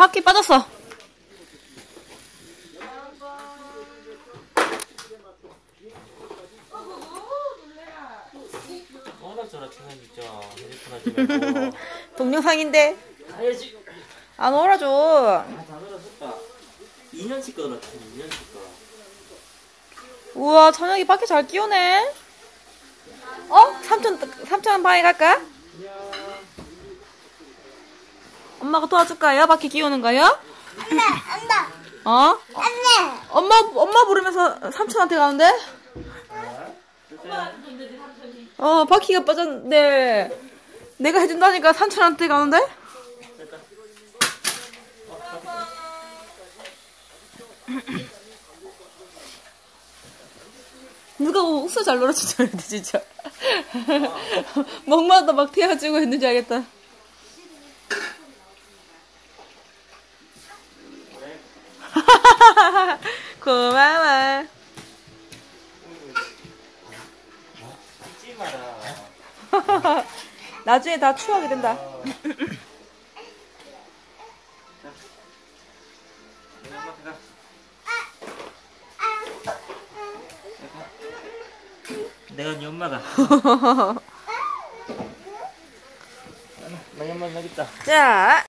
바퀴 빠졌어. 놀았잖아, 천연 진짜. 핸드폰 하지 말고. 동영상인데. 가야지. 안 놀아줘. 다 놀았었다. 2년씩 거들었지, 2년씩 거. 우와, 천혁이 바퀴 잘 끼우네. 삼촌 방에 갈까? 엄마가 도와줄까요? 바퀴 끼우는 거요? 어? 엄마 부르면서 삼촌한테 가는데? 바퀴가 빠졌는데 내가 해준다니까 삼촌한테 가는데? 누가 옥수 잘 놀아준 줄 알았는데 진짜. 먹마다 막 태워주고 했는 줄 알겠다. 고마워. 잊지 마라. 나중에 다 추억이 된다. 내가 네 엄마가. 나 엄마 나겠다. 자.